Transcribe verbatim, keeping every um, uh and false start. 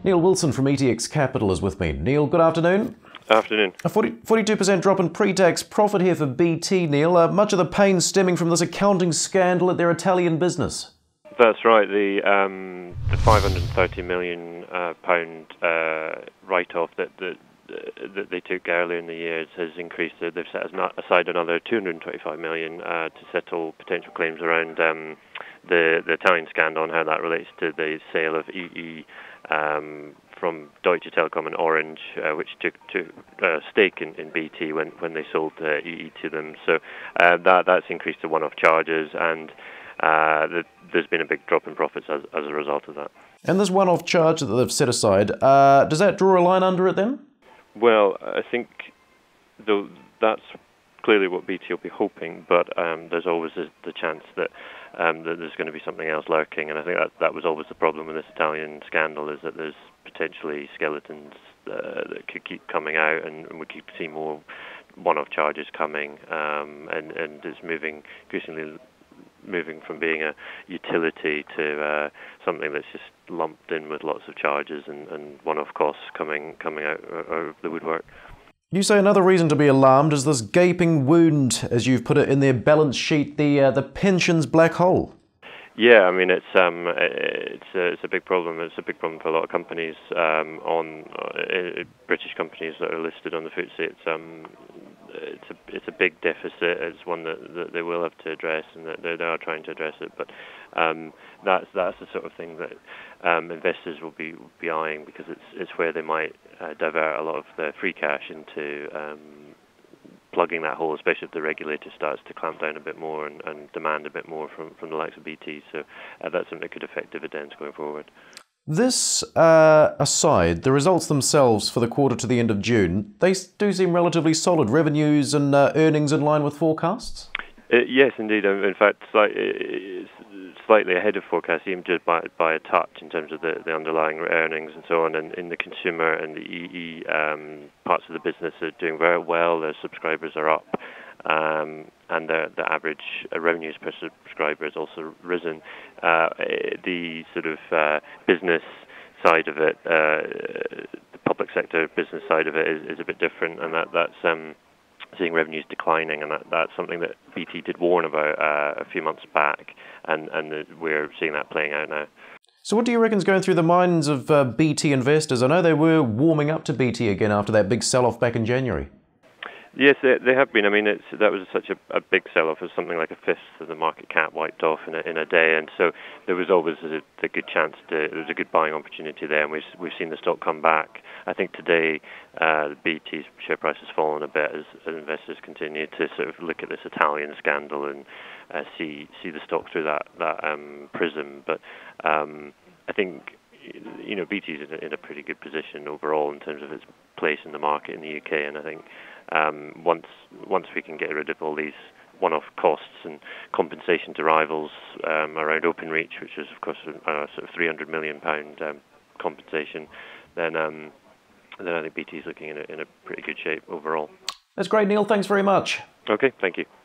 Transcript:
Neil Wilson from E T X Capital is with me. Neil, good afternoon. Afternoon. A forty-two percent drop in pre-tax profit here for B T, Neil. Uh, much of the pain stemming from this accounting scandal at their Italian business. That's right. The um, the five hundred thirty million uh, pound uh, write-off that, that that they took earlier in the year has increased. They've set aside another two hundred twenty-five million uh, to settle potential claims around um, the the Italian scandal and how that relates to the sale of E E um, from Deutsche Telekom and Orange, uh, which took to uh, stake in, in B T when when they sold uh, E E to them. So uh, that that's increased to one-off charges, and uh, the, there's been a big drop in profits as as a result of that. And this one-off charge that they've set aside, uh, does that draw a line under it then? Well, I think though that's clearly what B T will be hoping, but um, there's always the chance that, um, that there's going to be something else lurking, and I think that that was always the problem with this Italian scandal, is that there's potentially skeletons uh, that could keep coming out, and, and we keep seeing more one-off charges coming, um, and and it's moving increasingly moving from being a utility to uh, something that's just lumped in with lots of charges and, and one-off costs coming coming out, out of the woodwork. You say another reason to be alarmed is this gaping wound, as you've put it in their balance sheet, the uh, the pensions black hole. Yeah, I mean it's um it's a, it's a big problem. It's a big problem for a lot of companies um, on uh, British companies that are listed on the F T S E. It's um it's a it's a big deficit. It's one that, that they will have to address, and that they, they are trying to address it. But um, that's that's the sort of thing that um, investors will be will be eyeing, because it's it's where they might uh, divert a lot of their free cash into Um, plugging that hole, especially if the regulator starts to clamp down a bit more and, and demand a bit more from, from the likes of B T. So uh, that's something that could affect dividends going forward. This uh, aside, the results themselves for the quarter to the end of June, they do seem relatively solid. Revenues and uh, earnings in line with forecasts? Uh, yes, indeed. Um, in fact, slight, it's slightly ahead of forecast, even just by, by a touch in terms of the, the underlying earnings and so on. And in the consumer and the E E um, parts of the business are doing very well. Their subscribers are up, um, and the, the average revenues per subscriber has also risen. Uh, the sort of uh, business side of it, uh, the public sector business side of it, is, is a bit different, and that that's um, seeing revenues declining, and that, that's something that B T did warn about uh, a few months back, and, and the, we're seeing that playing out now. So what do you reckon is going through the minds of uh, B T investors? I know they were warming up to B T again after that big sell-off back in January. Yes, they, they have been. I mean, it's, that was such a, a big sell-off. It was something like a fifth of the market cap wiped off in a, in a day, and so there was always a, a good chance to, there was a good buying opportunity there, and we've, we've seen the stock come back. I think today uh, the B T's share price has fallen a bit as, as investors continue to sort of look at this Italian scandal and uh, see see the stock through that, that um, prism. But um, I think, you know, B T's in a, in a pretty good position overall in terms of its place in the market in the U K, and I think um, once once we can get rid of all these one-off costs and compensation to rivals um, around Openreach, which is of course a sort of three hundred million pound um, compensation, then um, then I think B T's looking in a, in a pretty good shape overall. That's great, Neil. Thanks very much. Okay, thank you.